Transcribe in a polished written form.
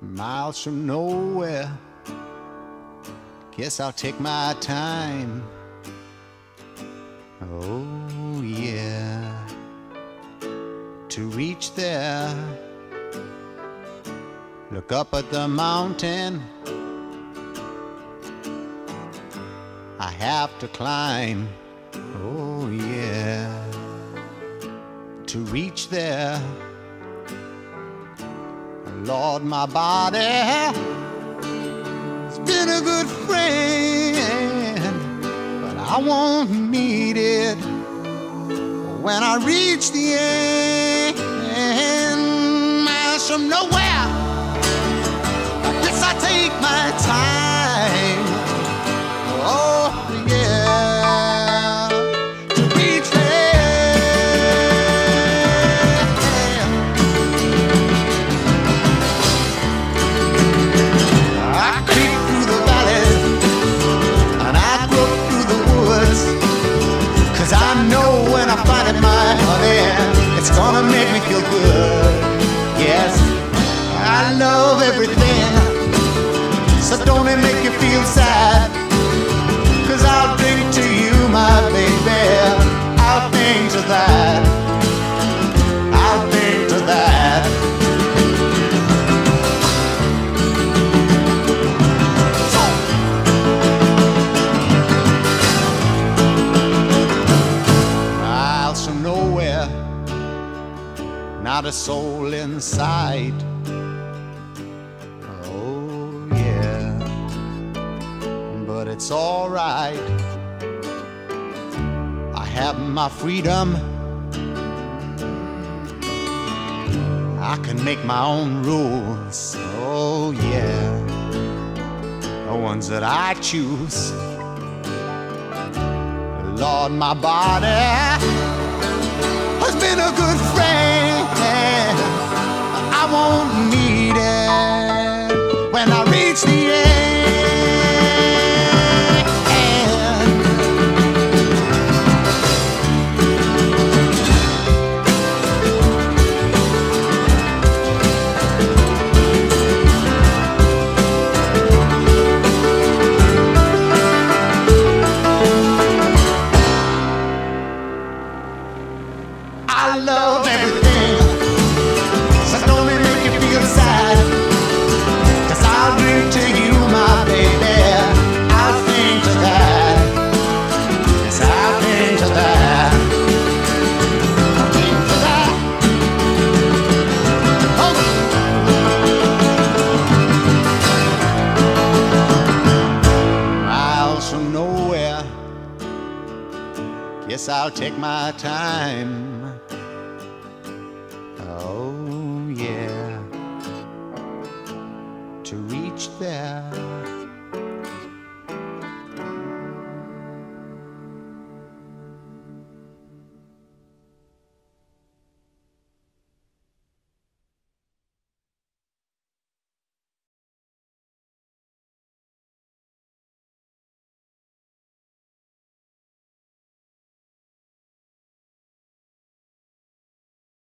miles from nowhere. Guess I'll take my time. Oh yeah, to reach there. Look up at the mountain I have to climb. Oh yeah, to reach there. Lord, my body has been a good friend, but I won't need it when I reach the end. Miles from nowhere, I guess I take my time. Oh yeah, to reach it's gonna make me feel good. Yes, I love everything, so don't it make you feel sad? 'Cause I'll drink to you, my baby. I'll think to that. I'll think to that. Miles from nowhere, not a soul inside. Oh yeah, but it's all right. I have my freedom. I can make my own rules. Oh yeah, the ones that I choose. Lord, my body has been a good friend. I won't need it when I reach the end. I love everything, so don't it make you feel sad? 'Cause I'll drink to you, my baby. I'll think to that. Yes, I'll think to that. I'll think to that. Oh. Miles from nowhere, guess I'll take my time. Oh yeah, to reach there.